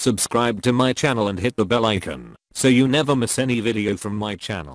Subscribe to my channel and hit the bell icon so you never miss any video from my channel.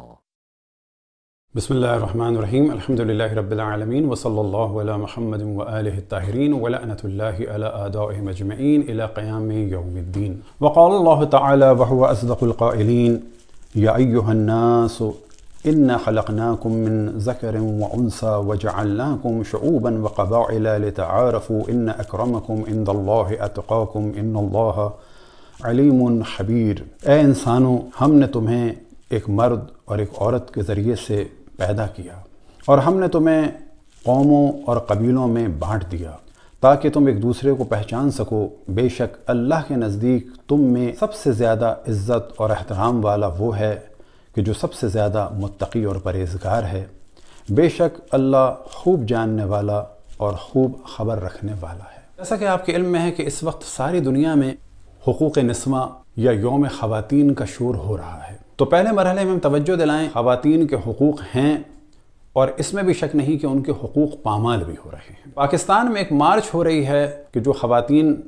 बिस्मिल्लाहिर्रहमानिर्रहीम अल्हम्दुलिल्लाहि रब्बिल आलमीन व सल्लल्लाहु अला मुहम्मदिन व आलिहि अत्ताहिरीन व लअनतुल्लाहि अला आदाइहिम अजमईन इला क़यामि यौमिद्दीन व क़ाल अल्लाहु तआला व हुवा अस्दक़ुल क़ाइलीन या अय्युहन नास इन्ना खलक़नाकुम मिन ज़करिन व उन्सा व जअलनाकुम शुऊबन व क़बाइला लितआरफ़ू इन्न अक्रमकुम इंदल्लाहि अतक़ाकुम इन्नल्लाहा अलीमुन खबीर। ए इंसानों, हमने तुम्हें एक मर्द और एक औरत के ज़रिए से पैदा किया और हमने तुम्हें कौमों और कबीलों में बांट दिया ताकि तुम एक दूसरे को पहचान सको। बेशक अल्लाह के नज़दीक तुम में सबसे ज़्यादा इज़्ज़त और एहतराम वाला वो है कि जो सबसे ज़्यादा मुत्तकी और परहेज़गार है। बेशक अल्लाह खूब जानने वाला और खूब ख़बर रखने वाला है। जैसा कि आपके इल्म में है कि इस वक्त सारी दुनिया में हुकूक़ निस्वा या यौम ख़वातीन का शोर हो रहा है। तो पहले मरहले में हम तवज्जो दिलाएं, ख़वातीन के हुकूक़ हैं और इसमें भी शक नहीं कि उनके हुकूक़ पामाल भी हो रहे हैं। पाकिस्तान में एक मार्च हो रही है कि जो ख़वातीन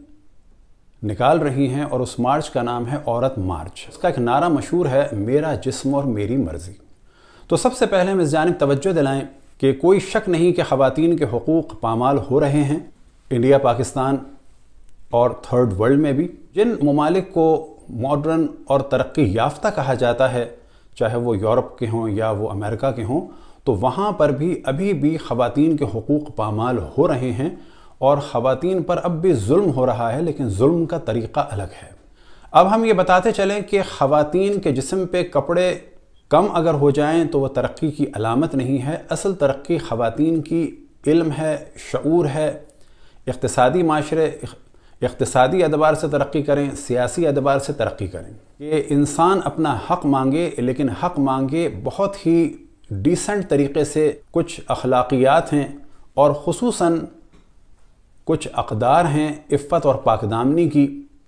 निकाल रही हैं और उस मार्च का नाम है औरत मार्च। इसका एक नारा मशहूर है, मेरा जिस्म और मेरी मर्ज़ी। तो सबसे पहले हम इस जानिब तवज्जो दिलाएं कि कोई शक नहीं कि ख़वातीन के हुकूक़ पामाल हो रहे हैं इंडिया, पाकिस्तान और थर्ड वर्ल्ड में भी। जिन ममालिक को मॉडर्न और तरक्की याफ्ता कहा जाता है, चाहे वो यूरोप के हों या वो अमेरिका के हों, तो वहाँ पर भी अभी भी ख़वातीन के हुकूक़ पामाल हो रहे हैं और ख़वातीन पर अब भी जुल्म हो रहा है, लेकिन जुल्म का तरीक़ा अलग है। अब हम ये बताते चलें कि ख़वातीन के जिस्म पे कपड़े कम अगर हो जाएं तो वह तरक्की की अलामत नहीं है। असल तरक्की ख़वातीन की इल्म है, शऊर है, इक़्तिसादी माशरे, इक़्तिसादी एतबार से तरक्की करें, सियासी एतबार से तरक्की करें। ये इंसान अपना हक़ मांगे, लेकिन हक़ मांगे बहुत ही डिसेंट तरीक़े से। कुछ अखलाक़ियात हैं और ख़ुसूसन कुछ अक़दार हैं इफ़्फ़त और पाकदामनी की,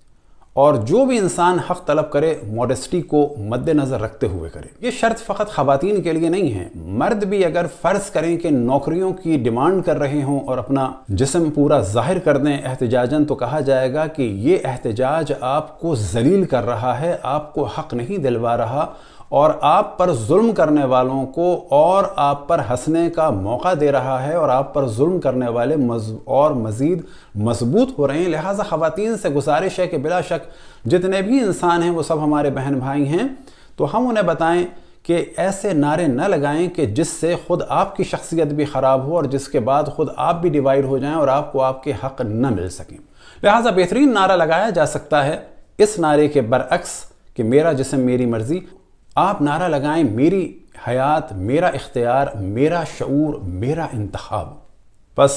और जो भी इंसान हक़ तलब करे मॉडेस्टी को मद्देनज़र रखते हुए करे। ये शर्त फ़कत ख़वातीन के लिए नहीं है, मर्द भी अगर फ़र्ज़ करें कि नौकरियों की डिमांड कर रहे हों और अपना जिस्म पूरा ज़ाहिर कर दें एहतजाजन, तो कहा जाएगा कि ये एहतजाज आपको ज़लील कर रहा है, आपको हक़ नहीं दिलवा रहा और आप पर जुल्म करने वालों को और आप पर हंसने का मौका दे रहा है और आप पर जुल्म करने वाले और मज़ीद मजबूत हो रहे हैं। लिहाजा ख़वातीन से गुजारिश है कि बिला शक जितने भी इंसान हैं वो सब हमारे बहन भाई हैं, तो हम उन्हें बताएं कि ऐसे नारे न लगाएं कि जिससे ख़ुद आपकी शख्सियत भी ख़राब हो और जिसके बाद ख़ुद आप भी डिवाइड हो जाएं और आपको आपके हक़ न मिल सकें। लिहाजा बेहतरीन नारा लगाया जा सकता है इस नारे के बरअक्स कि मेरा जिस्म मेरी मर्ज़ी। आप नारा लगाएं, मेरी हयात, मेरा इख्तियार, मेरा शऊर, मेरा इंतखाब। बस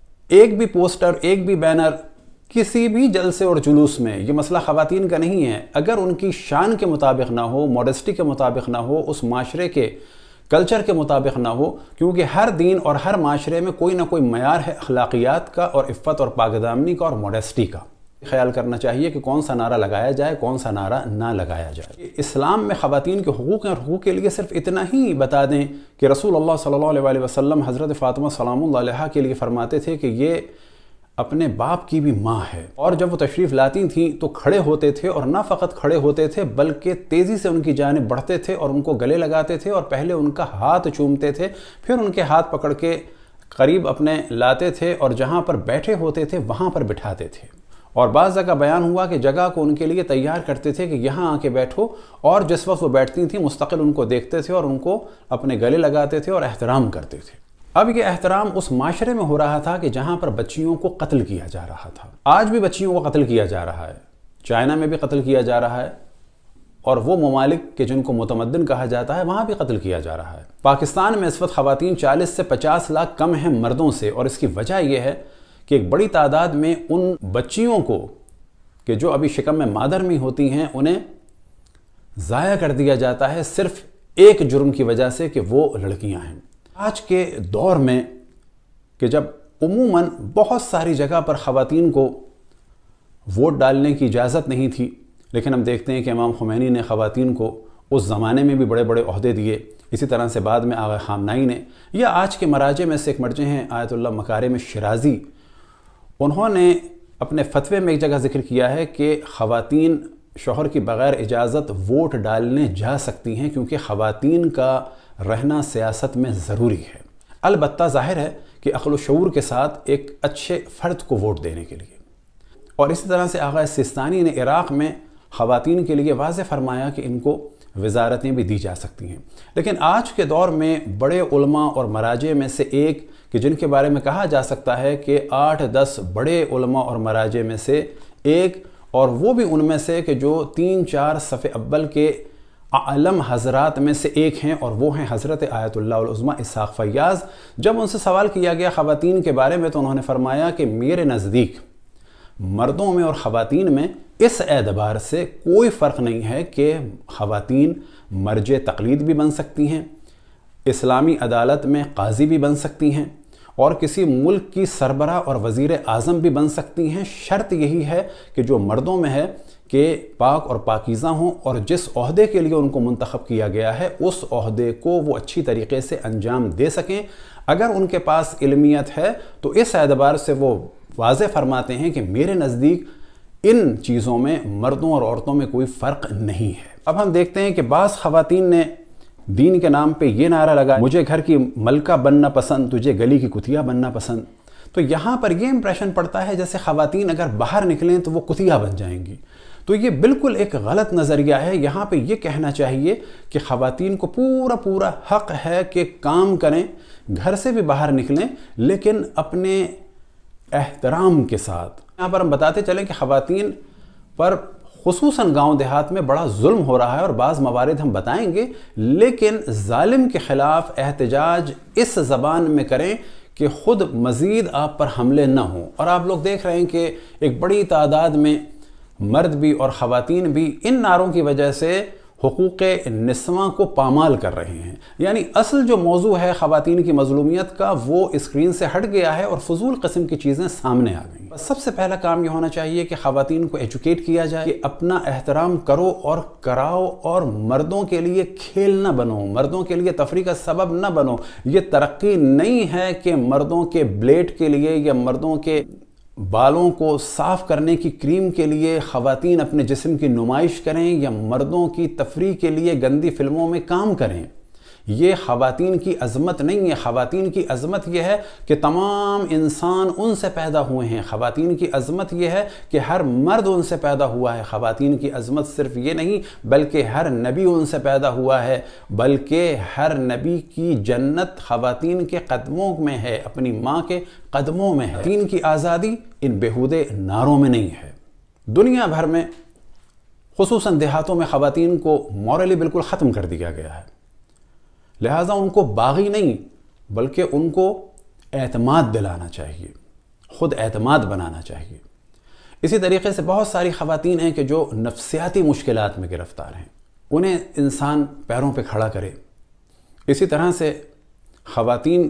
एक भी पोस्टर, एक भी बैनर किसी भी जलसे और जुलूस में, ये मसला ख़वातीन का नहीं है, अगर उनकी शान के मुताबिक ना हो, मॉडेस्टी के मुताबिक ना हो, उस माशरे के कल्चर के मुताबिक ना हो, क्योंकि हर दीन और हर माशरे में कोई ना कोई मयार है अखलाकियात का और इफ़्फ़त और पाकदामनी का और मॉडेस्टी का। ख्याल करना चाहिए कि कौन सा नारा लगाया जाए, कौन सा नारा ना लगाया जाए। इस्लाम में ख़वातीन के हुकूक़ और हुकूक़ के लिए सिर्फ इतना ही बता दें कि रसूलुल्लाह सल्लल्लाहु अलैहि वसल्लम हज़रत फ़ातिमा सलामुल्लाह अलैहा के लिए फ़रमाते थे कि ये अपने बाप की भी माँ है, और जब वो तशरीफ़ लाती थीं तो खड़े होते थे और ना फ़कत खड़े होते थे बल्कि तेज़ी से उनकी जानिब बढ़ते थे और उनको गले लगाते थे और पहले उनका हाथ चूमते थे, फिर उनके हाथ पकड़ के करीब अपने लाते थे और जहाँ पर बैठे होते थे वहाँ पर बिठाते थे। और बाज़ जगह बयान हुआ कि जगह को उनके लिए तैयार करते थे कि यहाँ आके बैठो, और जिस वक्त वो बैठती थी मुस्तकिल उनको देखते थे और उनको अपने गले लगाते थे और एहतराम करते थे। अब ये एहतराम उस माशरे में हो रहा था कि जहाँ पर बच्चियों को कत्ल किया जा रहा था। आज भी बच्चियों को कत्ल किया जा रहा है, चाइना में भी कत्ल किया जा रहा है, और वो ममालिक के जिनको मुतमद्दिन कहा जाता है वहाँ भी कत्ल किया जा रहा है। पाकिस्तान में इस वक्त ख़वातीन 40 से 50 लाख कम हैं मर्दों से, और इसकी वजह यह है कि एक बड़ी तादाद में उन बच्चियों को कि जो अभी शिकम में मादर में होती हैं उन्हें ज़ाया कर दिया जाता है सिर्फ एक जुर्म की वजह से कि वो लड़कियां हैं। आज के दौर में कि जब उमूमन बहुत सारी जगह पर ख़वातीन को वोट डालने की इजाज़त नहीं थी, लेकिन हम देखते हैं कि इमाम खुमैनी ने ख़वातीन को उस ज़माने में भी बड़े बड़े ओहदे दिए। इसी तरह से बाद में आगा ख़ामनाई ने, या आज के मराजे में से एक मर्जे हैं आयतुल्लाह मकारिम शिराज़ी, उन्होंने اپنے فتوے میں ایک جگہ ذکر کیا ہے کہ خواتین شوہر کی بغیر اجازت ووٹ ڈالنے جا سکتی ہیں کیونکہ خواتین کا رہنا سیاست میں ضروری ہے، البتہ ظاہر ہے کہ عقل و شعور کے ساتھ ایک اچھے فرد کو ووٹ دینے کے لیے۔ اور اسی طرح سے آغا سیستانی نے عراق میں خواتین کے لیے واضح فرمایا کہ ان کو وزارتیں بھی دی جا سکتی ہیں۔ لیکن آج کے دور میں بڑے علماء اور مراجع میں سے ایک کہ جن کے بارے میں کہا جا سکتا ہے کہ 8-10 بڑے علماء اور مراجع میں سے ایک، اور وہ بھی ان میں سے کہ جو 3-4 صف اول کے عالم حضرات میں سے ایک ہیں، اور وہ ہیں حضرت آیت اللہ العظمیٰ اسحاق فیاض۔ جب ان سے سوال کیا گیا خواتین کے بارے میں تو انہوں نے فرمایا کہ میرے نزدیک مردوں میں اور خواتین میں اس اعتبار سے کوئی فرق نہیں ہے کہ خواتین مرجع تقلید بھی بن سکتی ہیں، اسلامی عدالت میں قاضی بھی بن سکتی ہیں، اور کسی ملک کی سربراہ اور وزیر اعظم بھی بن سکتی ہیں۔ شرط یہی ہے کہ جو مردوں میں ہے کہ پاک اور پاکیزہ ہوں، اور جس عہدے کے لیے ان کو منتخب کیا گیا ہے اس عہدے کو وہ اچھی طریقے سے انجام دے سکیں۔ اگر ان کے پاس علمیت ہے تو اس اعتبار سے وہ واضح فرماتے ہیں کہ میرے نزدیک ان چیزوں میں مردوں اور عورتوں میں کوئی فرق نہیں ہے۔ اب ہم دیکھتے ہیں کہ بعض خواتین نے دین کے نام پہ یہ نعرہ لگا، مجھے گھر کی ملکہ بننا پسند، تجھے گلی کی کتیا بننا پسند۔ تو یہاں پر یہ امپریشن پڑتا ہے جیسے خواتین اگر باہر نکلیں تو وہ کتیا بن جائیں گی۔ تو یہ بالکل ایک غلط نظریہ ہے۔ یہاں پہ یہ کہنا چاہیے کہ خواتین کو پورا حق ہے کہ کام کریں، گھر سے بھی باہر نکلیں، لیکن اپنے احترام کے ساتھ۔ یہاں پر ہم بتاتے چلیں کہ خواتین پر خصوصاً گاؤں دیہات میں بڑا ظلم ہو رہا ہے، اور بعض موارد ہم بتائیں گے، لیکن ظالم کے خلاف احتجاج اس زبان میں کریں کہ خود مزید آپ پر حملے نہ ہوں۔ اور آپ لوگ دیکھ رہے ہیں کہ ایک بڑی تعداد میں مرد بھی اور خواتین بھی ان نعروں کی وجہ سے حقوق نسواں کو پامال کر رہے ہیں۔ یعنی اصل جو موضوع ہے خواتین کی مظلومیت کا وہ اسکرین سے ہٹ گیا ہے اور فضول قسم کی چیزیں سامنے آ گئیں۔ سب سے پہلا کام یہ ہونا چاہیے کہ خواتین کو ایجوکیٹ کیا جائے کہ اپنا احترام کرو اور کراؤ، اور مردوں کے لیے کھیل نہ بنو، مردوں کے لیے تفریح کا سبب نہ بنو۔ یہ ترقی نہیں ہے کہ مردوں کے بلیڈ کے لیے یا مردوں کے بالوں کو صاف کرنے کی کریم کے لیے خواتین اپنے جسم کی نمائش کریں یا مردوں کی تفریح کے لیے گندی فلموں میں کام کریں۔ یہ خواتین کی عظمت نہیں ہے۔ خواتین کی عظمت یہ ہے کہ تمام انسان ان سے پیدا ہوئے ہیں۔ خواتین کی عظمت یہ ہے کہ ہر مرد ان سے پیدا ہوا ہے۔ خواتین کی عظمت صرف یہ نہیں بلکہ ہر نبی ان سے پیدا ہوا ہے، بلکہ ہر نبی کی جنت خواتین کے قدموں میں ہے، اپنی ماں کے قدموں میں ہے۔ خواتین کی آزادی ان بیہودے نعروں میں نہیں ہے۔ دنیا بھر میں خصوصاً دیہاتوں میں خواتین کو مورلی بالکل ختم کر دیا گیا ہے، لہٰذا ان کو باغی نہیں بلکہ ان کو اعتماد دلانا چاہیے، خود اعتماد بنانا چاہیے۔ اسی طریقے سے بہت ساری خواتین ہیں کہ جو نفسیاتی مشکلات میں گرفتار ہیں، انہیں انسان پیروں پہ کھڑا کرے۔ اسی طرح سے خواتین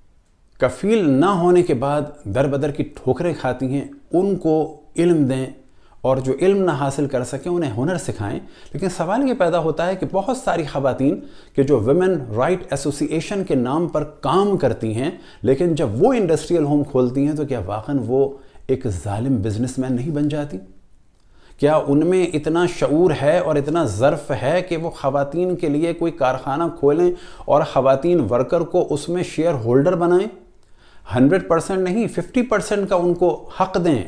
کفیل نہ ہونے کے بعد در بدر کی ٹھوکریں کھاتی ہیں، ان کو علم دیں، اور جو علم نہ حاصل کر سکیں انہیں ہنر سکھائیں۔ لیکن سوال یہ پیدا ہوتا ہے کہ بہت ساری خواتین کہ جو ویمن رائٹ ایسوسی ایشن کے نام پر کام کرتی ہیں، لیکن جب وہ انڈسٹریل ہوم کھولتی ہیں تو کیا واقعاً وہ ایک ظالم بزنس مین نہیں بن جاتی؟ کیا ان میں اتنا شعور ہے اور اتنا ظرف ہے کہ وہ خواتین کے لیے کوئی کارخانہ کھولیں اور خواتین ورکر کو اس میں شیئر ہولڈر بنائیں؟ 100% نہیں، 50% کا ان کو حق دیں،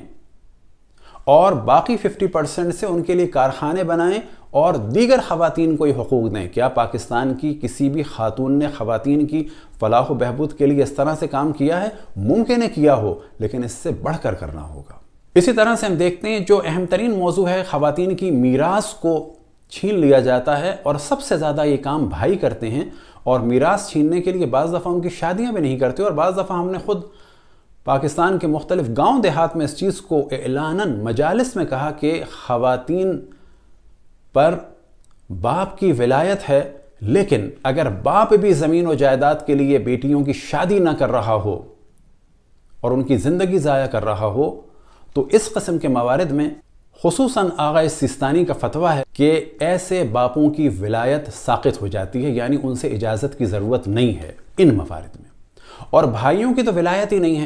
اور باقی 50% سے ان کے لیے کارخانے بنائیں اور دیگر خواتین کو یہ حقوق دیں۔ کیا پاکستان کی کسی بھی خاتون نے خواتین کی فلاح و بہبود کے لیے اس طرح سے کام کیا ہے؟ ممکن ہے کیا ہو، لیکن اس سے بڑھ کر کرنا ہوگا۔ اسی طرح سے ہم دیکھتے ہیں جو اہم ترین موضوع ہے خواتین کی میراث کو چھین لیا جاتا ہے، اور سب سے زیادہ یہ کام بھائی کرتے ہیں، اور میراث چھیننے کے لیے بعض دفعہ ان کی شادیاں بھی نہیں کرتے، اور بعض دفعہ ہم نے خود پاکستان کے مختلف گاؤں دیہات میں اس چیز کو اعلاناً مجالس میں کہا کہ خواتین پر باپ کی ولایت ہے، لیکن اگر باپ بھی زمین و جائیداد کے لیے بیٹیوں کی شادی نہ کر رہا ہو اور ان کی زندگی ضائع کر رہا ہو تو اس قسم کے موارد میں خصوصاً آغا سیستانی کا فتویٰ ہے کہ ایسے باپوں کی ولایت ساقط ہو جاتی ہے، یعنی ان سے اجازت کی ضرورت نہیں ہے ان موارد میں۔ اور بھائیوں کی تو ولایت ہی نہیں ہے،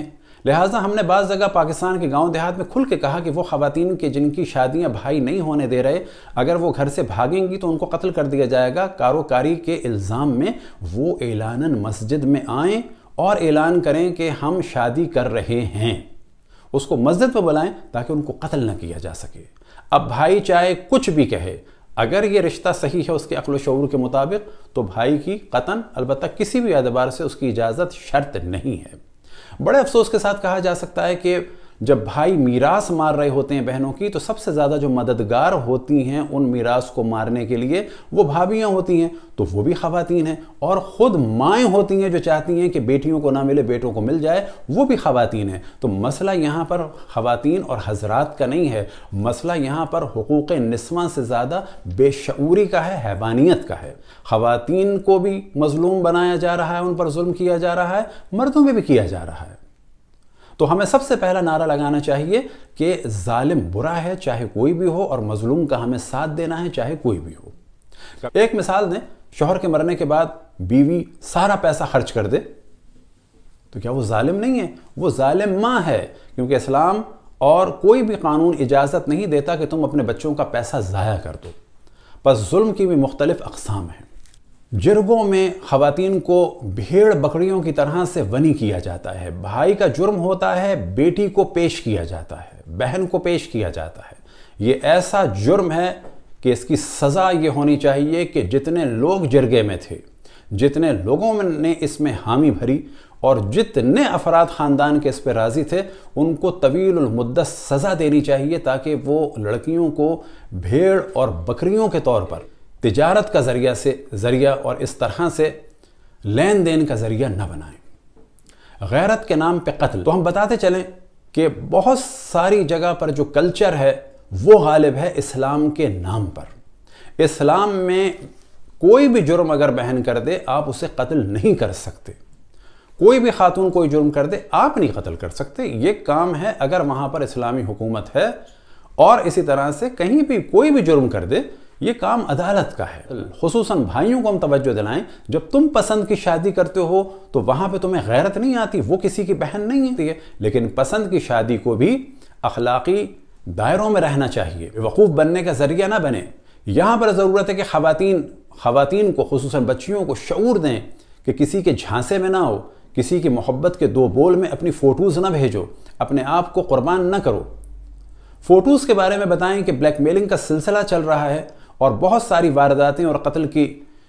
لہٰذا ہم نے بعض جگہ پاکستان کے گاؤں دیہات میں کھل کے کہا کہ وہ خواتین کے جن کی شادیاں بھائی نہیں ہونے دے رہے، اگر وہ گھر سے بھاگیں گی تو ان کو قتل کر دیا جائے گا۔ کاروکاری کے الزام میں وہ اعلاناً مسجد میں آئیں اور اعلان کریں کہ ہم شادی کر رہے ہیں، اس کو مسجد پہ بلائیں تاکہ ان کو قتل نہ کیا جا سکے۔ اب بھائی چاہے کچھ بھی کہے، اگر یہ رشتہ صحیح ہے اس کے عقل و شعور کے مطابق تو بھائی کی قطعاً البتہ کسی بھی اعتبار سے اس کی اجازت شرط نہیں ہے۔ بڑے افسوس کے ساتھ کہا جا سکتا ہے کہ جب بھائی میراث مار رہے ہوتے ہیں بہنوں کی تو سب سے زیادہ جو مددگار ہوتی ہیں ان میراث کو مارنے کے لیے وہ بھابیاں ہوتی ہیں، تو وہ بھی خواتین ہیں، اور خود مائیں ہوتی ہیں جو چاہتی ہیں کہ بیٹیوں کو نہ ملے بیٹوں کو مل جائے، وہ بھی خواتین ہیں۔ تو مسئلہ یہاں پر خواتین اور حضرات کا نہیں ہے، مسئلہ یہاں پر حقوق نسواں سے زیادہ بے شعوری کا ہے، حیوانیت کا ہے۔ خواتین کو بھی مظلوم بنایا جا رہا ہے، ان پر ظلم کیا جا رہا ہے، مردوں میں بھی کیا جا رہا ہے۔ تو ہمیں سب سے پہلا نعرہ لگانا چاہیے کہ ظالم برا ہے چاہے کوئی بھی ہو، اور مظلوم کا ہمیں ساتھ دینا ہے چاہے کوئی بھی ہو۔ ایک مثال دیں، شوہر کے مرنے کے بعد بیوی سارا پیسہ خرچ کر دے تو کیا وہ ظالم نہیں ہے؟ وہ ظالم ماں ہے، کیونکہ اسلام اور کوئی بھی قانون اجازت نہیں دیتا کہ تم اپنے بچوں کا پیسہ ضائع کر دو۔ پس ظلم کی بھی مختلف اقسام ہیں۔ جرگوں میں خواتین کو بھیڑ بکریوں کی طرح سے ونی کیا جاتا ہے۔ بھائی کا جرم ہوتا ہے بیٹی کو پیش کیا جاتا ہے، بہن کو پیش کیا جاتا ہے۔ یہ ایسا جرم ہے کہ اس کی سزا یہ ہونی چاہیے کہ جتنے لوگ جرگے میں تھے، جتنے لوگوں نے اس میں حامی بھری اور جتنے افراد خاندان کے اس پہ راضی تھے ان کو طویل المدت سزا دینی چاہیے، تاکہ وہ لڑکیوں کو بھیڑ اور بکریوں کے طور پر تجارت کا ذریعہ اور اس طرح سے لین دین کا ذریعہ نہ بنائیں۔ غیرت کے نام پہ قتل، تو ہم بتاتے چلیں کہ بہت ساری جگہ پر جو کلچر ہے وہ غالب ہے اسلام کے نام پر۔ اسلام میں کوئی بھی جرم اگر بہن کر دے آپ اسے قتل نہیں کر سکتے، کوئی بھی خاتون کوئی جرم کر دے آپ نہیں قتل کر سکتے۔ یہ کام ہے اگر وہاں پر اسلامی حکومت ہے، اور اسی طرح سے کہیں بھی کوئی بھی جرم کر دے یہ کام عدالت کا ہے۔ خصوصاً بھائیوں کو ہم توجہ دلائیں، جب تم پسند کی شادی کرتے ہو تو وہاں پہ تمہیں غیرت نہیں آتی، وہ کسی کی بہن نہیں ہوتی ہے، لیکن پسند کی شادی کو بھی اخلاقی دائروں میں رہنا چاہیے، وقوف بننے کا ذریعہ نہ بنے۔ یہاں پر ضرورت ہے کہ خواتین کو خصوصاً بچیوں کو شعور دیں کہ کسی کے جھانسے میں نہ ہو، کسی کی محبت کے دو بول میں اپنی فوٹوز نہ بھیجو، اپنے آپ کو قربان نہ کرو۔ فوٹوز کے بارے میں بتائیں کہ بلیک میلنگ کا سلسلہ چل رہا ہے اور بہت ساری وارداتیں اور قتل کی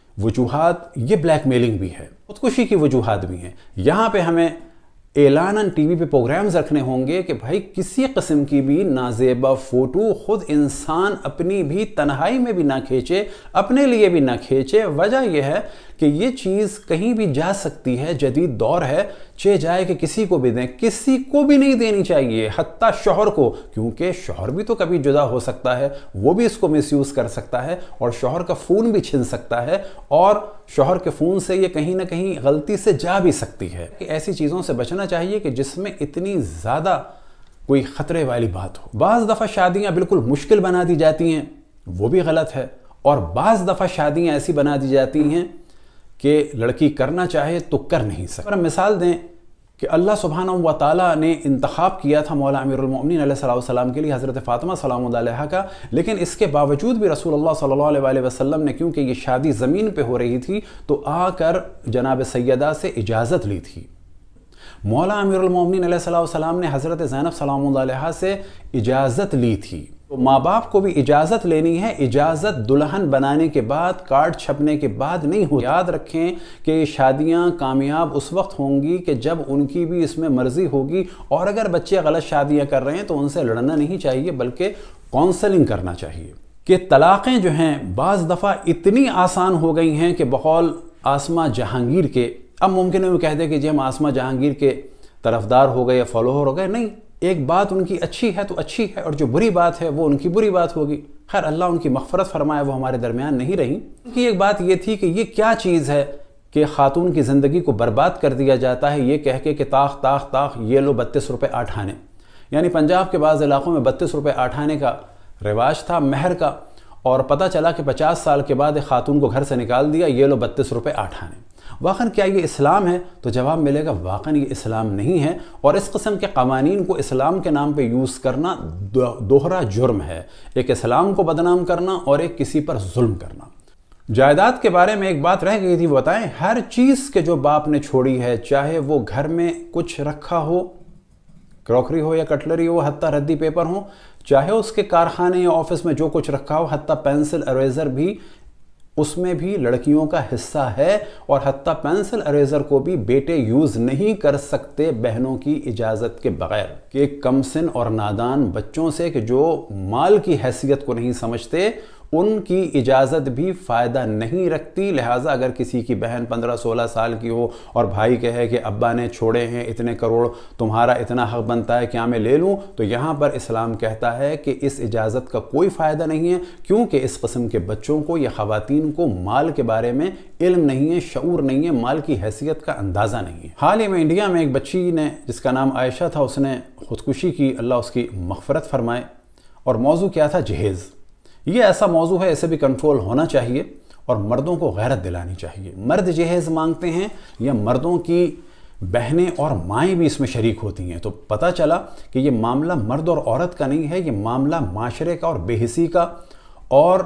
وجوہات یہ بلیک میلنگ بھی ہے، خودکشی کی وجوہات بھی ہیں۔ یہاں پہ ہمیں اعلاناً ٹی وی پہ پروگرامز رکھنے ہوں گے کہ بھائی کسی قسم کی بھی نازیبا فوٹو خود انسان اپنی بھی تنہائی میں بھی نہ کھینچے، اپنے لیے بھی نہ کھینچے۔ وجہ یہ ہے کہ یہ چیز کہیں بھی جا سکتی ہے، جدید دور ہے، چہ جائے کہ کسی کو بھی دیں، کسی کو بھی نہیں دینی چاہیے، حتیٰ شوہر کو، کیونکہ شوہر بھی تو کبھی جدا ہو سکتا ہے، وہ بھی اس کو مس یوز کر سکتا ہے، اور شوہر کا فون بھی چھن سکتا ہے، اور شوہر کے فون سے یہ کہیں نہ کہیں غلطی سے جا بھی سکتی ہے۔ ایسی چیزوں سے بچنا چاہیے کہ جس میں اتنی زیادہ کوئی خطرے والی بات ہو۔ بعض دفعہ شادیاں بالکل مشکل بنا دی جاتی ہیں، وہ بھی غلط ہے، اور بعض دفعہ شادیاں ایسی بنا دی جاتی ہیں کہ لڑکی کرنا چاہے تو کر نہیں سکتی۔ اور مثال دیں کہ اللہ سبحانہ و تعالیٰ نے انتخاب کیا تھا مولا امیر المؤمنین علیہ السلام کے لیے حضرت فاطمہ سلام اللہ علیہا کا، لیکن اس کے باوجود بھی رسول اللہ صلی اللہ علیہ وسلم نے، کیونکہ یہ شادی زمین پہ ہو رہی تھی، تو آ کر جناب سیدہ سے اجازت لی تھی۔ مولا امیر المؤمنین علیہ السلام نے حضرت زینب سلام اللہ علیہا سے اجازت لی تھی۔ تو ماں باپ کو بھی اجازت لینی ہے، اجازت دلہن بنانے کے بعد، کارڈ چھپنے کے بعد نہیں ہو۔ یاد رکھیں کہ یہ شادیاں کامیاب اس وقت ہوں گی کہ جب ان کی بھی اس میں مرضی ہوگی، اور اگر بچے غلط شادیاں کر رہے ہیں تو ان سے لڑنا نہیں چاہیے بلکہ کونسلنگ کرنا چاہیے۔ کہ طلاقیں جو ہیں بعض دفعہ اتنی آسان ہو گئی ہیں کہ بقول آسمہ جہانگیر کے، اب ممکن ہے وہ کہہ دے کہ جی ہم آسمہ جہانگیر کے طرفدار ہو گئے یا فالوور ہو گئے، نہیں، ایک بات ان کی اچھی ہے تو اچھی ہے، اور جو بری بات ہے وہ ان کی بری بات ہوگی۔ خیر اللہ ان کی مغفرت فرمائے، وہ ہمارے درمیان نہیں رہی۔ ان کی ایک بات یہ تھی کہ یہ کیا چیز ہے کہ خاتون کی زندگی کو برباد کر دیا جاتا ہے یہ کہہ کے کہ طاق طاق طاق یہ لو 32 روپے آٹھانے، یعنی پنجاب کے بعض علاقوں میں 32 روپے آٹھانے کا رواج تھا مہر کا، اور پتہ چلا کہ 50 سال کے بعد ایک خاتون کو گھر سے نکال دیا، یہ لو 32 روپے آٹھانے۔ واقعاً کیا یہ اسلام ہے؟ تو جواب ملے گا واقعاً یہ اسلام نہیں ہے، اور اس قسم کے قوانین کو اسلام کے نام پہ یوز کرنا دوہرا جرم ہے، ایک اسلام کو بدنام کرنا اور ایک کسی پر ظلم کرنا۔ جائیداد کے بارے میں ایک بات رہ گئی تھی، وہ بتائیں ہر چیز کے جو باپ نے چھوڑی ہے، چاہے وہ گھر میں کچھ رکھا ہو، کروکری ہو یا کٹلری ہو، حتیٰ ردی پیپر ہو، چاہے اس کے کارخانے یا آفس میں جو کچھ رکھا ہو، حتیٰ پینسل اریزر بھی، اس میں بھی لڑکیوں کا حصہ ہے، اور حتیٰ پینسل اریزر کو بھی بیٹے یوز نہیں کر سکتے بہنوں کی اجازت کے بغیر، کہ کم سن اور نادان بچوں سے کہ جو مال کی حیثیت کو نہیں سمجھتے، ان کی اجازت بھی فائدہ نہیں رکھتی۔ لہٰذا اگر کسی کی بہن 15-16 سال کی ہو اور بھائی کہے کہ ابا نے چھوڑے ہیں اتنے کروڑ، تمہارا اتنا حق بنتا ہے، کیا میں لے لوں؟ تو یہاں پر اسلام کہتا ہے کہ اس اجازت کا کوئی فائدہ نہیں ہے، کیونکہ اس قسم کے بچوں کو یا خواتین کو مال کے بارے میں علم نہیں ہے، شعور نہیں ہے، مال کی حیثیت کا اندازہ نہیں ہے۔ حال ہی میں انڈیا میں ایک بچی نے، جس کا نام عائشہ تھا، اس نے خودکشی کی، اللہ اس کی مغفرت فرمائے، اور موضوع کیا تھا؟ جہیز۔ یہ ایسا موضوع ہے، اسے بھی کنٹرول ہونا چاہیے، اور مردوں کو غیرت دلانی چاہیے۔ مرد جہیز مانگتے ہیں یا مردوں کی بہنیں اور مائیں بھی اس میں شریک ہوتی ہیں، تو پتہ چلا کہ یہ معاملہ مرد اور عورت کا نہیں ہے، یہ معاملہ معاشرے کا اور بے حسی کا اور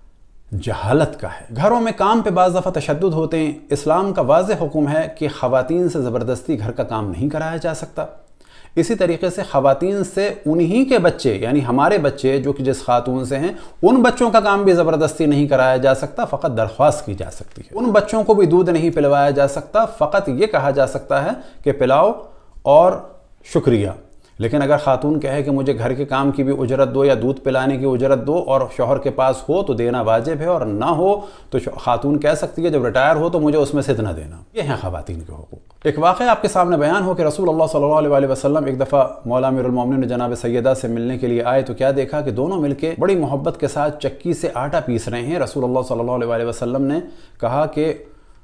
جہالت کا ہے۔ گھروں میں کام پہ بعض دفعہ تشدد ہوتے ہیں۔ اسلام کا واضح حکم ہے کہ خواتین سے زبردستی گھر کا کام نہیں کرایا جا سکتا۔ اسی طریقے سے خواتین سے انہی کے بچے، یعنی ہمارے بچے جو کہ جس خاتون سے ہیں، ان بچوں کا کام بھی زبردستی نہیں کرایا جا سکتا، فقط درخواست کی جا سکتی ہے۔ ان بچوں کو بھی دودھ نہیں پلوایا جا سکتا، فقط یہ کہا جا سکتا ہے کہ پلاؤ اور شکریہ۔ لیکن اگر خاتون کہے کہ مجھے گھر کے کام کی بھی اجرت دو یا دودھ پلانے کی اجرت دو، اور شوہر کے پاس ہو تو دینا واجب ہے، اور نہ ہو تو خاتون کہہ سکتی ہے جب ریٹائر ہو تو مجھے اس میں سے اتنا دینا۔ یہ ہیں خواتین کے حقوق۔ ایک واقعہ آپ کے سامنے بیان ہو کہ رسول اللہ صلی اللہ علیہ وسلم ایک دفعہ مولا امیر المومنین جناب سیدہ سے ملنے کے لیے آئے، تو کیا دیکھا کہ دونوں مل کے بڑی محبت کے ساتھ چکی سے آٹا پیس رہے ہیں۔ رسول اللہ صلی اللہ علیہ وسلم نے کہا کہ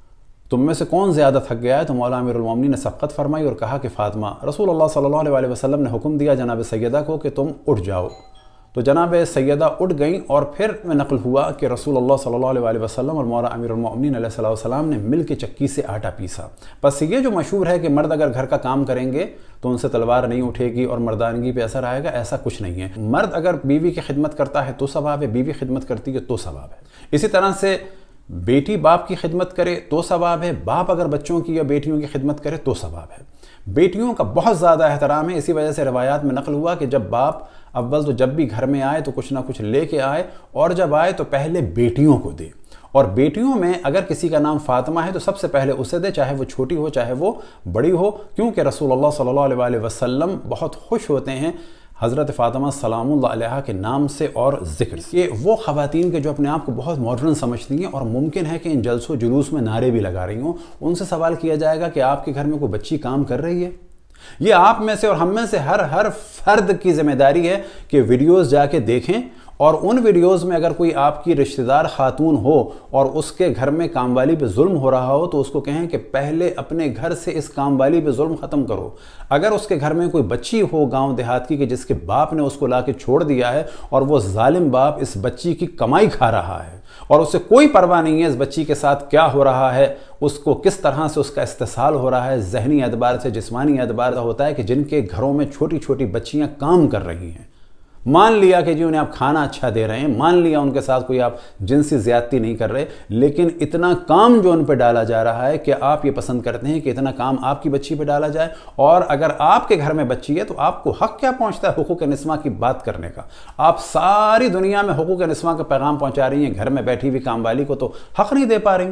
تم میں سے کون زیادہ تھک گیا ہے؟ تو مولا امیر المومنین نے سبقت فرمائی اور کہا کہ فاطمہ۔ رسول اللہ صلی اللہ علیہ وسلم نے حکم دیا جناب سیدہ کو کہ تم اٹھ جاؤ، تو جناب سیدہ اٹھ گئیں، اور پھر میں نقل ہوا کہ رسول اللہ صلی اللہ علیہ وسلم اور مولا امیر المومنین علیہ السلام نے مل کے چکی سے آٹا پیسا۔ بس یہ جو مشہور ہے کہ مرد اگر گھر کا کام کریں گے تو ان سے تلوار نہیں اٹھے گی اور مردانگی پہ اثر آئے گا، ایسا کچھ نہیں ہے۔ مرد اگر بیوی کی خدمت کرتا ہے تو ثواب ہے، بیوی خدمت کرتی ہے تو ثواب ہے۔ اسی طرح سے بیٹی باپ کی خدمت کرے تو ثواب ہے، باپ اگر بچوں کی یا بیٹیوں کی خدمت کرے تو ثواب ہے۔ بیٹیوں کا بہت زیادہ احترام ہے، اسی وجہ سے روایات میں نقل ہوا کہ جب باپ اول تو جب بھی گھر میں آئے تو کچھ نہ کچھ لے کے آئے، اور جب آئے تو پہلے بیٹیوں کو دے، اور بیٹیوں میں اگر کسی کا نام فاطمہ ہے تو سب سے پہلے اسے دے، چاہے وہ چھوٹی ہو چاہے وہ بڑی ہو، کیونکہ رسول اللہ صلی اللہ علیہ وسلم بہت خوش ہوتے ہیں حضرت فاطمہ سلام اللہ علیہ کے نام سے اور ذکر سے۔ یہ وہ خواتین کے جو اپنے آپ کو بہت ماڈرن سمجھتی ہیں اور ممکن ہے کہ ان جلسوں جلوس میں نعرے بھی لگا رہی ہوں، ان سے سوال کیا جائے گا کہ آپ کے گھر میں کوئی بچی کام کر رہی ہے؟ یہ آپ میں سے اور ہم میں سے ہر فرد کی ذمہ داری ہے کہ ویڈیوز جا کے دیکھیں، اور ان ویڈیوز میں اگر کوئی آپ کی رشتہ دار خاتون ہو اور اس کے گھر میں کام والی پہ ظلم ہو رہا ہو تو اس کو کہیں کہ پہلے اپنے گھر سے اس کام والی پہ ظلم ختم کرو۔ اگر اس کے گھر میں کوئی بچی ہو گاؤں دیہات کی کہ جس کے باپ نے اس کو لا کے چھوڑ دیا ہے، اور وہ ظالم باپ اس بچی کی کمائی کھا رہا ہے اور اسے کوئی پرواہ نہیں ہے اس بچی کے ساتھ کیا ہو رہا ہے، اس کو کس طرح سے اس کا استحصال ہو رہا ہے، ذہنی اعتبار سے جسمانی اعتبار سے ہوتا ہے کہ جن کے گھروں میں چھوٹی چھوٹی بچیاں کام کر رہی ہیں، مان لیا کہ جی انہیں آپ کھانا اچھا دے رہے ہیں، مان لیا ان کے ساتھ کوئی آپ جنسی زیادتی نہیں کر رہے، لیکن اتنا کام جو ان پہ ڈالا جا رہا ہے کہ آپ یہ پسند کرتے ہیں کہ اتنا کام آپ کی بچی پہ ڈالا جائے، اور اگر آپ کے گھر میں بچی ہے تو آپ کو حق کیا پہنچتا ہے حقوق نسواں کی بات کرنے کا؟ آپ ساری دنیا میں حقوق نسواں کا پیغام پہنچا رہی ہیں، گھر میں بیٹھی ہوئی کام والی کو تو حق نہیں دے پا رہی۔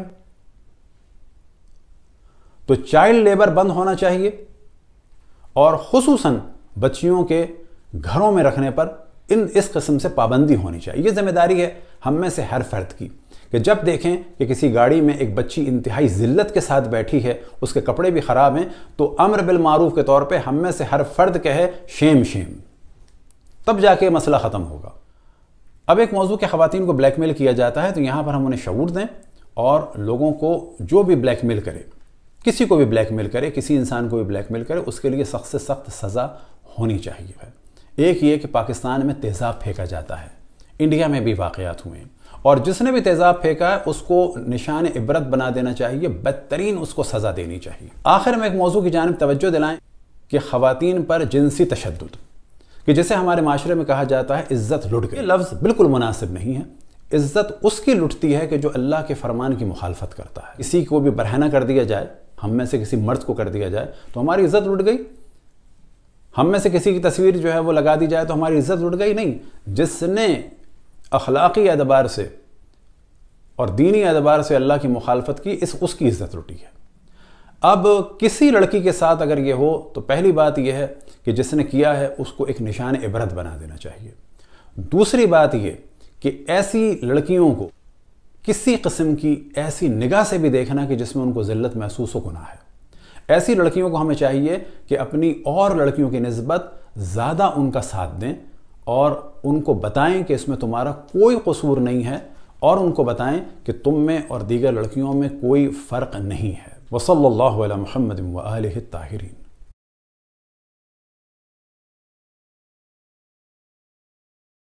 تو چائلڈ لیبر بند ہونا چاہیے، اور خصوصاً بچیوں کے گھروں میں رکھنے پر اس قسم سے پابندی ہونی چاہیے۔ یہ ذمہ داری ہے ہم میں سے ہر فرد کی کہ جب دیکھیں کہ کسی گاڑی میں ایک بچی انتہائی ذلت کے ساتھ بیٹھی ہے، اس کے کپڑے بھی خراب ہیں، تو امر بالمعروف کے طور پہ ہم میں سے ہر فرد کہے شیم شیم، تب جا کے مسئلہ ختم ہوگا۔ اب ایک موضوع کہ خواتین کو بلیک میل کیا جاتا ہے، تو یہاں پر ہم انہیں شعور دیں، اور لوگوں کو جو بھی بلیک میل کرے، کسی کو بھی بلیک میل کرے، کسی انسان کو بھی بلیک میل کرے، اس کے لیے سخت سے سخت سزا ہونی چاہیے۔ ایک یہ کہ پاکستان میں تیزاب پھینکا جاتا ہے، इंडिया में भी वाक़यात हुए हैं। और जिसने भी तेज़ाब फेंका है उसको निशान इबरत बना देना चाहिए, बदतरीन उसको सज़ा देनी चाहिए। आखिर में एक मौजू की जानिब तवज्जो दिलाएं कि ख़वातीन पर जिनसी तशद्दुद, कि जैसे हमारे माशरे में कहा जाता है इज़्ज़त लुट गई, ये लफ्ज़ बिल्कुल मुनासिब नहीं है। इज़्ज़त उसकी लुटती है कि जो अल्लाह के फरमान की मुखालफत करता है। किसी को भी बरहना कर दिया जाए, हम में से किसी मर्द को कर दिया जाए तो हमारी इज़्ज़त लुट गई। हम में से किसी की तस्वीर जो है वो लगा दी जाए तो हमारी इज़्ज़त लुट गई नहीं। जिसने अखलाकी एतबार से और दीनी एतबार से अल्लाह की मुखालफत की, उसकी इज़्ज़त लुटी है। अब किसी लड़की के साथ अगर ये हो तो पहली बात यह है कि जिसने किया है उसको एक निशान इबरत बना देना चाहिए। दूसरी बात यह कि ऐसी लड़कियों को किसी किस्म की ऐसी निगाह से भी देखना कि जिसमें उनको ज़िल्लत महसूस हो, गुनाह है। ऐसी लड़कियों को हमें चाहिए कि अपनी और लड़कियों की निस्बत ज़्यादा उनका साथ दें और उनको बताएं कि इसमें तुम्हारा कोई कसूर नहीं है, और उनको बताएं कि तुम में और दीगर लड़कियों में कोई फ़र्क नहीं है। वसल्लल्लाहु अला मुहम्मद व आलिहि ताहिरीन।